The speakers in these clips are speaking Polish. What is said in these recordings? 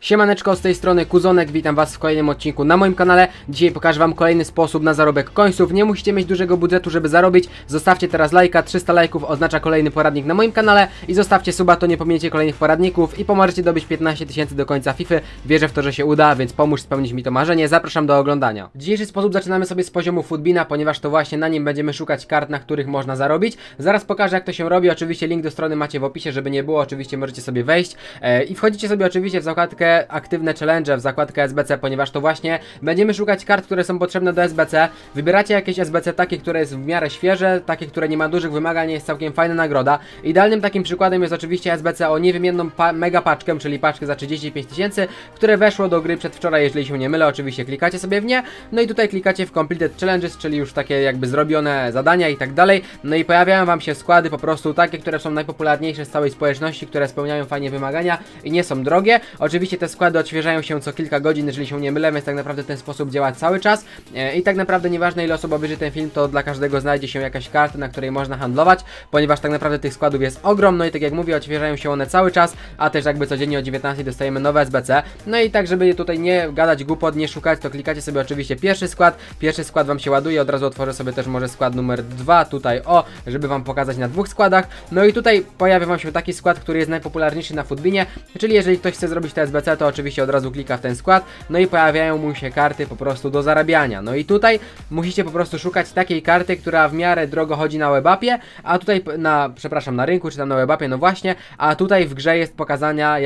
Siemaneczko, z tej strony Kuzonek, witam was w kolejnym odcinku na moim kanale. Dzisiaj pokażę wam kolejny sposób na zarobek coinsów. Nie musicie mieć dużego budżetu, żeby zarobić. Zostawcie teraz lajka, 300 lajków oznacza kolejny poradnik na moim kanale. I zostawcie suba, to nie pominiecie kolejnych poradników. I pomożecie dobyć 15 000 do końca FIFA. Wierzę w to, że się uda, więc pomóż spełnić mi to marzenie. Zapraszam do oglądania. Dzisiejszy sposób zaczynamy sobie z poziomu Footbina, ponieważ to właśnie na nim będziemy szukać kart, na których można zarobić. Zaraz pokażę, jak to się robi. Oczywiście link do strony macie w opisie, żeby nie było. Oczywiście możecie sobie wejść i wchodzicie sobie oczywiście w zakładkę aktywne challenge, w zakładkę SBC, ponieważ to właśnie będziemy szukać kart, które są potrzebne do SBC. Wybieracie jakieś SBC takie, które jest w miarę świeże, takie, które nie ma dużych wymagań, jest całkiem fajna nagroda. Idealnym takim przykładem jest oczywiście SBC o niewymienną mega paczkę, czyli paczkę za 35 000, które weszło do gry przedwczoraj, jeżeli się nie mylę. Oczywiście klikacie sobie w nie, no i tutaj klikacie w completed challenges, czyli już takie jakby zrobione zadania i tak dalej. No i pojawiają wam się składy po prostu takie, które są najpopularniejsze z całej społeczności, które spełniają fajnie wymagania i nie są drogie. Oczywiście te składy odświeżają się co kilka godzin, jeżeli się nie mylę, więc tak naprawdę ten sposób działa cały czas i tak naprawdę nieważne, ile osób obejrzy ten film, to dla każdego znajdzie się jakaś karta, na której można handlować, ponieważ tak naprawdę tych składów jest ogrom. No i tak jak mówię, odświeżają się one cały czas, a też jakby codziennie o 19 dostajemy nowe SBC. No i tak, żeby tutaj nie gadać głupot, nie szukać, to klikacie sobie oczywiście pierwszy skład wam się ładuje, od razu otworzę sobie też może skład numer 2 tutaj, żeby wam pokazać na dwóch składach. No i tutaj pojawia wam się taki skład, który jest najpopularniejszy na Footbinie, czyli jeżeli ktoś chce zrobić te SBC, to oczywiście od razu klika w ten skład, no i pojawiają mu się karty po prostu do zarabiania. No i tutaj musicie po prostu szukać takiej karty, która w miarę drogo chodzi na webapie, a tutaj na rynku, czy tam na webapie, no właśnie, a tutaj w grze jest pokazana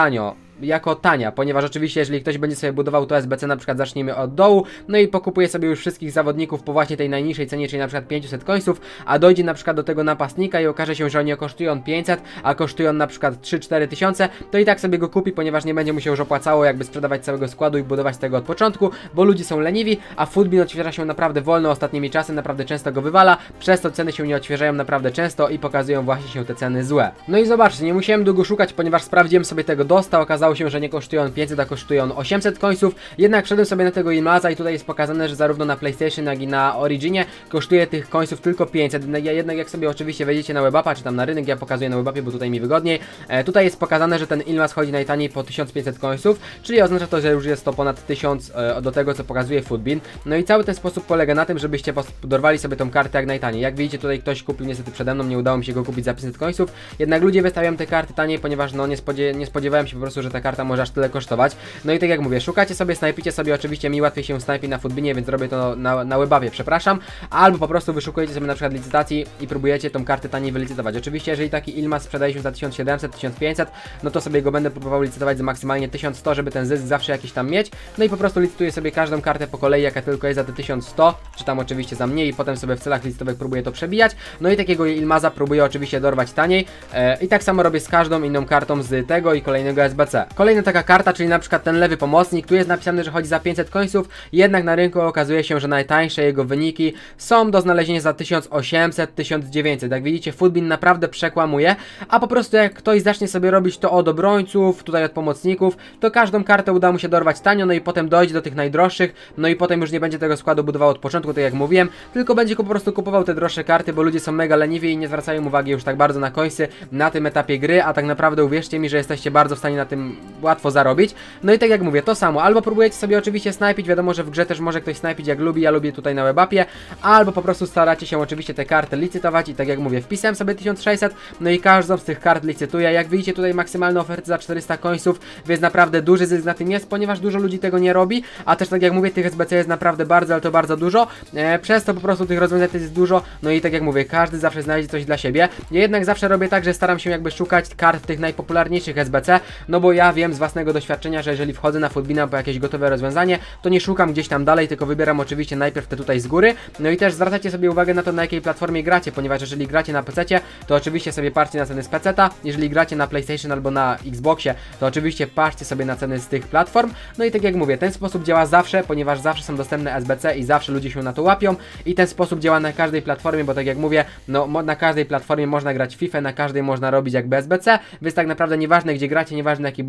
jako tania, ponieważ oczywiście jeżeli ktoś będzie sobie budował to SBC, na przykład zacznijmy od dołu, no i pokupuje sobie już wszystkich zawodników po właśnie tej najniższej cenie, czyli na przykład 500 coinsów, a dojdzie na przykład do tego napastnika i okaże się, że oni kosztują 500, a kosztują na przykład 3-4 tysiące, to i tak sobie go kupi, ponieważ nie będzie mu się już opłacało jakby sprzedawać całego składu i budować tego od początku, bo ludzie są leniwi, a Footbin odświeża się naprawdę wolno ostatnimi czasy, naprawdę często go wywala, przez to ceny się nie odświeżają naprawdę często i pokazują właśnie się te ceny złe. No i zobaczcie, nie musiałem długo szukać, ponieważ sprawdziłem sobie tego dosta, okazało się, że nie kosztują 500, a kosztują 800 coinsów. Jednak wszedłem sobie na tego Ilmaza i tutaj jest pokazane, że zarówno na PlayStation, jak i na Originie kosztuje tych coinsów tylko 500. Jednak jak sobie oczywiście wejdziecie na webapa, czy tam na rynek, ja pokazuję na webapie, bo tutaj mi wygodniej. Tutaj jest pokazane, że ten Ilmaz chodzi najtaniej po 1500 coinsów, czyli oznacza to, że już jest to ponad 1000 do tego, co pokazuje Footbin. No i cały ten sposób polega na tym, żebyście dorwali sobie tą kartę jak najtaniej. Jak widzicie, tutaj ktoś kupił niestety przede mną, nie udało mi się go kupić za 500 coinsów. Jednak ludzie wystawiają te karty taniej, ponieważ no nie spodziewałem się po prostu, że ta karta może aż tyle kosztować. No i tak jak mówię, szukacie sobie, snajpicie sobie, oczywiście mi łatwiej się snajpi na Footbinie, więc robię to na webapie, przepraszam, albo po prostu wyszukujecie sobie na przykład licytacji i próbujecie tą kartę taniej wylicytować. Oczywiście jeżeli taki Ilmaz sprzedaje się za 1700, 1500, no to sobie go będę próbował licytować za maksymalnie 1100, żeby ten zysk zawsze jakiś tam mieć. No i po prostu licytuję sobie każdą kartę po kolei, jaka tylko jest za te 1100, czy tam oczywiście za mniej, i potem sobie w celach licytowych próbuję to przebijać. No i takiego Ilmaza próbuję oczywiście dorwać taniej i tak samo robię z każdą inną kartą z tego i kolejnego SBC. Kolejna taka karta, czyli na przykład ten lewy pomocnik, tu jest napisane, że chodzi za 500 coinsów, jednak na rynku okazuje się, że najtańsze jego wyniki są do znalezienia za 1800, 1900. Jak widzicie, Footbin naprawdę przekłamuje, a po prostu jak ktoś zacznie sobie robić to od obrońców, tutaj od pomocników, to każdą kartę uda mu się dorwać tanio, no i potem dojdzie do tych najdroższych, no i potem już nie będzie tego składu budował od początku, tak jak mówiłem, tylko będzie po prostu kupował te droższe karty, bo ludzie są mega leniwi i nie zwracają uwagi już tak bardzo na coinsy na tym etapie gry, a tak naprawdę uwierzcie mi, że jesteście bardzo w stanie na tym łatwo zarobić. No i tak jak mówię, to samo, albo próbujecie sobie oczywiście snajpić, wiadomo, że w grze też może ktoś snajpić jak lubi, ja lubię tutaj na webapie, albo po prostu staracie się oczywiście te karty licytować i tak jak mówię, wpisałem sobie 1600, no i każdą z tych kart licytuję. Jak widzicie, tutaj maksymalne oferty za 400 coinsów, więc naprawdę duży zysk na tym jest, ponieważ dużo ludzi tego nie robi, a też tak jak mówię, tych SBC jest naprawdę bardzo, ale to bardzo dużo, przez to po prostu tych rozwiązań jest dużo, no i tak jak mówię, każdy zawsze znajdzie coś dla siebie. Ja jednak zawsze robię tak, że staram się jakby szukać kart tych najpopularniejszych SBC, no bo ja wiem z własnego doświadczenia, że jeżeli wchodzę na Footbina po jakieś gotowe rozwiązanie, to nie szukam gdzieś tam dalej, tylko wybieram oczywiście najpierw te tutaj z góry. No i też zwracajcie sobie uwagę na to, na jakiej platformie gracie, ponieważ jeżeli gracie na PC-cie, to oczywiście sobie patrzcie na ceny z PC-ta, jeżeli gracie na PlayStation albo na Xboxie, to oczywiście patrzcie sobie na ceny z tych platform. No i tak jak mówię, ten sposób działa zawsze, ponieważ zawsze są dostępne SBC i zawsze ludzie się na to łapią i ten sposób działa na każdej platformie, bo tak jak mówię, no na każdej platformie można grać FIFA, na każdej można robić jakby SBC, więc tak naprawdę nieważne gdzie gracie, nieważne jaki budżet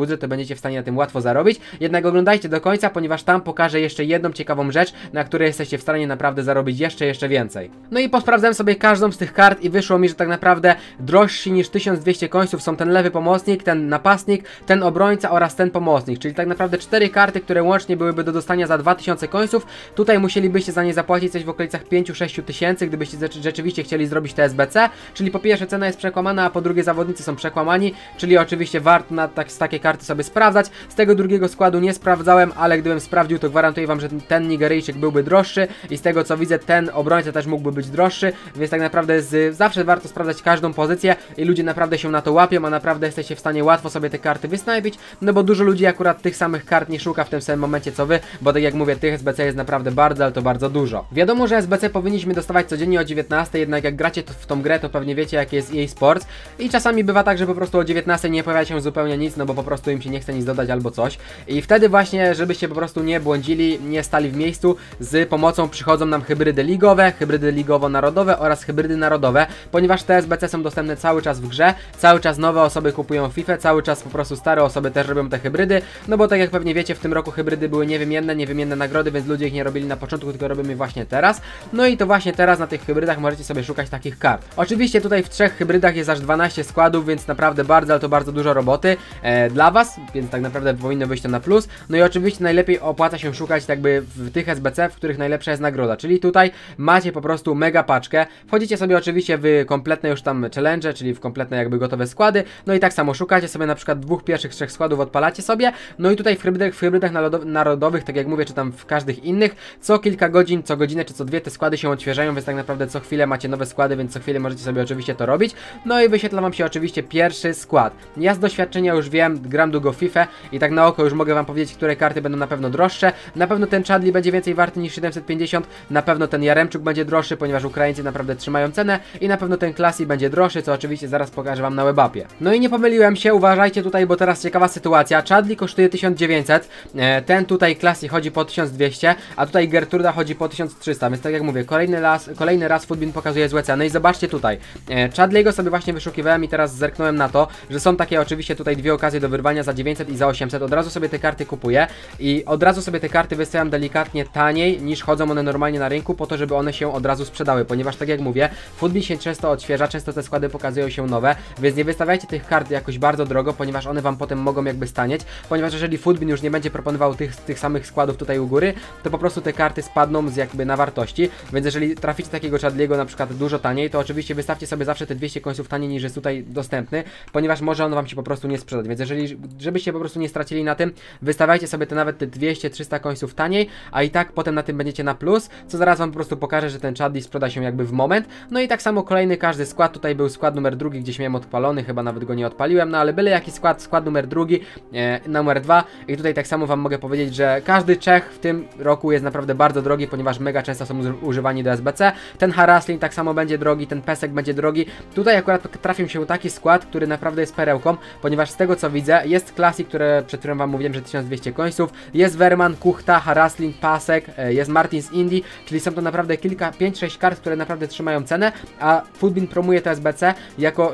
budżet, to będziecie w stanie na tym łatwo zarobić. Jednak oglądajcie do końca, ponieważ tam pokażę jeszcze jedną ciekawą rzecz, na której jesteście w stanie naprawdę zarobić jeszcze więcej. No i posprawdzałem sobie każdą z tych kart i wyszło mi, że tak naprawdę drożsi niż 1200 końców są ten lewy pomocnik, ten napastnik, ten obrońca oraz ten pomocnik, czyli tak naprawdę 4 karty, które łącznie byłyby do dostania za 2000 końców. Tutaj musielibyście za nie zapłacić coś w okolicach 5-6 tysięcy, gdybyście rzeczywiście chcieli zrobić te SBC, czyli po pierwsze cena jest przekłamana, a po drugie zawodnicy są przekłamani, czyli oczywiście warto takie karty sobie sprawdzać. Z tego drugiego składu nie sprawdzałem, ale gdybym sprawdził, to gwarantuję wam, że ten Nigeryjczyk byłby droższy i z tego co widzę, ten obrońca też mógłby być droższy, więc tak naprawdę zawsze warto sprawdzać każdą pozycję i ludzie naprawdę się na to łapią, a naprawdę jesteście w stanie łatwo sobie te karty wysnajpić, no bo dużo ludzi akurat tych samych kart nie szuka w tym samym momencie co wy, bo tak jak mówię, tych SBC jest naprawdę bardzo, ale to bardzo dużo. Wiadomo, że SBC powinniśmy dostawać codziennie o 19, jednak jak gracie w tą grę, to pewnie wiecie, jak jest EA Sports i czasami bywa tak, że po prostu o 19 nie pojawia się zupełnie nic, no bo po prostu im się nie chce nic dodać albo coś i wtedy właśnie, żebyście po prostu nie błądzili, nie stali w miejscu, z pomocą przychodzą nam hybrydy ligowe, hybrydy ligowo-narodowe oraz hybrydy narodowe, ponieważ te SBC są dostępne cały czas w grze, cały czas nowe osoby kupują FIFA, cały czas po prostu stare osoby też robią te hybrydy, no bo tak jak pewnie wiecie, w tym roku hybrydy były niewymienne nagrody, więc ludzie ich nie robili na początku, tylko robią je właśnie teraz, no i to właśnie teraz na tych hybrydach możecie sobie szukać takich kart. Oczywiście tutaj w 3 hybrydach jest aż 12 składów, więc naprawdę bardzo, ale to bardzo dużo roboty dla was, więc tak naprawdę powinno być to na plus, no i oczywiście najlepiej opłaca się szukać jakby w tych SBC, w których najlepsza jest nagroda, czyli tutaj macie po prostu mega paczkę, wchodzicie sobie oczywiście w kompletne już tam challenge, czyli w kompletne jakby gotowe składy, no i tak samo szukacie sobie na przykład 2 pierwszych 3 składów, odpalacie sobie, no i tutaj w hybrydach narodowych, tak jak mówię, czy tam w każdych innych, co kilka godzin, co godzinę, czy co 2 te składy się odświeżają, więc tak naprawdę co chwilę macie nowe składy, więc co chwilę możecie sobie oczywiście to robić, no i wyświetla wam się oczywiście pierwszy skład. Ja z doświadczenia już wiem, gram długo w FIFA i tak na oko już mogę wam powiedzieć, które karty będą na pewno droższe, na pewno ten Chadli będzie więcej warty niż 750, na pewno ten Jaremczuk będzie droższy, ponieważ Ukraińcy naprawdę trzymają cenę i na pewno ten Classy będzie droższy, co oczywiście zaraz pokażę wam na webapie. No i nie pomyliłem się, uważajcie tutaj, bo teraz ciekawa sytuacja, Chadli kosztuje 1900, ten tutaj Classy chodzi po 1200, a tutaj Gertruda chodzi po 1300, więc tak jak mówię, kolejny raz Footbin pokazuje złe ceny i zobaczcie tutaj, Chadliego sobie właśnie wyszukiwałem i teraz zerknąłem na to, że są takie oczywiście tutaj 2 okazje do wyrwania za 900 i za 800, od razu sobie te karty kupuję i od razu sobie te karty wystawiam delikatnie taniej niż chodzą one normalnie na rynku, po to, żeby one się od razu sprzedały, ponieważ tak jak mówię, Footbin się często odświeża, często te składy pokazują się nowe, więc nie wystawiajcie tych kart jakoś bardzo drogo, ponieważ one wam potem mogą jakby stanieć, ponieważ jeżeli Footbin już nie będzie proponował tych samych składów tutaj u góry, to po prostu te karty spadną z jakby na wartości, więc jeżeli traficie takiego Chadliego na przykład dużo taniej, to oczywiście wystawcie sobie zawsze te 200 końców taniej niż jest tutaj dostępny, ponieważ może on wam się po prostu nie sprzedać, więc żebyście po prostu nie stracili na tym, wystawiajcie sobie nawet te 200-300 końców taniej, a i tak potem na tym będziecie na plus, co zaraz wam po prostu pokażę, że ten Chadli sprzeda się jakby w moment. No i tak samo kolejny każdy skład, tutaj był skład numer 2, gdzieś miałem odpalony, chyba nawet go nie odpaliłem, no ale byle jaki skład numer 2, numer 2 i tutaj tak samo wam mogę powiedzieć, że każdy Czech w tym roku jest naprawdę bardzo drogi, ponieważ mega często są używani do SBC, ten Haraslin tak samo będzie drogi, ten Pesek będzie drogi, tutaj akurat trafił się taki skład, który naprawdę jest perełką, ponieważ z tego co widzę, jest Classy, które przed którym wam mówiłem, że 1200 końców, jest Wehrman, Kuchta, Haraslin, Pasek, jest Martin z Indii, czyli są to naprawdę 5-6 kart, które naprawdę trzymają cenę, a Footbin promuje to SBC jako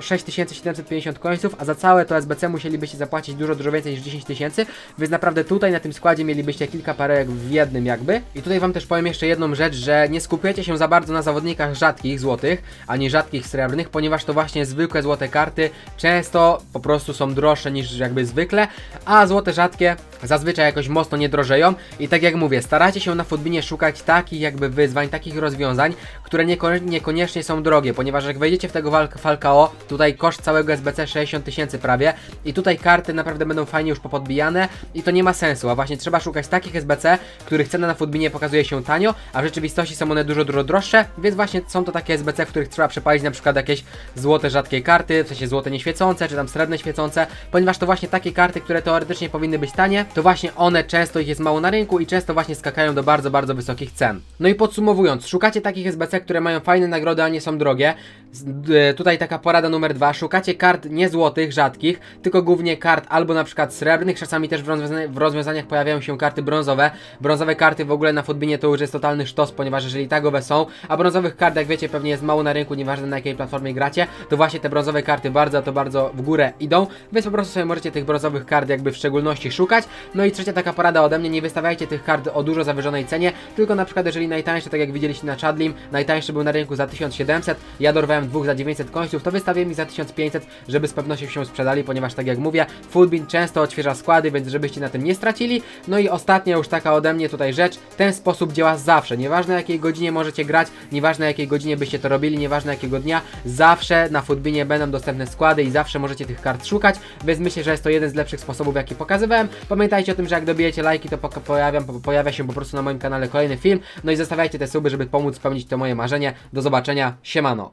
6750 końców, a za całe to SBC musielibyście zapłacić dużo więcej niż 10 000, więc naprawdę tutaj na tym składzie mielibyście kilka perełek w jednym jakby. I tutaj wam też powiem jeszcze jedną rzecz, że nie skupiacie się za bardzo na zawodnikach rzadkich, złotych, ani rzadkich, srebrnych, ponieważ to właśnie zwykłe złote karty często po prostu są droższe niż jakby zwykle, a złote rzadkie zazwyczaj jakoś mocno nie drożeją i tak jak mówię, staracie się na Footbinie szukać takich jakby wyzwań, takich rozwiązań, które niekoniecznie są drogie, ponieważ jak wejdziecie w tego Falcao, tutaj koszt całego SBC 60 000 prawie i tutaj karty naprawdę będą fajnie już popodbijane i to nie ma sensu, a właśnie trzeba szukać takich SBC, których cena na Footbinie pokazuje się tanio, a w rzeczywistości są one dużo droższe, więc właśnie są to takie SBC, w których trzeba przepalić na przykład jakieś złote rzadkie karty, w sensie złote nieświecące, czy tam srebrne świecące, ponieważ to właśnie takie karty, które teoretycznie powinny być tanie, to właśnie one często ich jest mało na rynku i często właśnie skakają do bardzo wysokich cen. No i podsumowując, szukacie takich SBC, które mają fajne nagrody, a nie są drogie. Tutaj taka porada numer 2, szukacie kart nie złotych, rzadkich, tylko głównie kart albo na przykład srebrnych, czasami też w rozwiązaniach pojawiają się karty brązowe. Brązowe karty w ogóle na Footbinie to już jest totalny sztos, ponieważ jeżeli tagowe są, a brązowych kart, jak wiecie, pewnie jest mało na rynku, nieważne na jakiej platformie gracie, to właśnie te brązowe karty bardzo w górę idą, więc po prostu sobie możecie tych brązowych kart jakby w szczególności szukać. No i trzecia taka porada ode mnie, nie wystawiajcie tych kart o dużo zawyżonej cenie, tylko na przykład jeżeli najtańszy, tak jak widzieliście na Chadlim, najtańszy był na rynku za 1700, ja dorwałem dwóch za 900 końców, to wystawię mi za 1500, żeby z pewnością się sprzedali, ponieważ tak jak mówię, Footbin często odświeża składy, więc żebyście na tym nie stracili. No i ostatnia już taka ode mnie tutaj rzecz, ten sposób działa zawsze, nieważne jakiej godzinie możecie grać, nieważne jakiej godzinie byście to robili, nieważne jakiego dnia, zawsze na Footbinie będą dostępne składy i zawsze możecie tych kart szukać, więc myślę, że jest to jeden z lepszych sposobów, jaki pokazywałem. Pamiętajcie o tym, że jak dobijecie lajki, to pojawia się po prostu na moim kanale kolejny film, no i zostawiajcie te suby, żeby pomóc spełnić to moje marzenie. Do zobaczenia, siemano!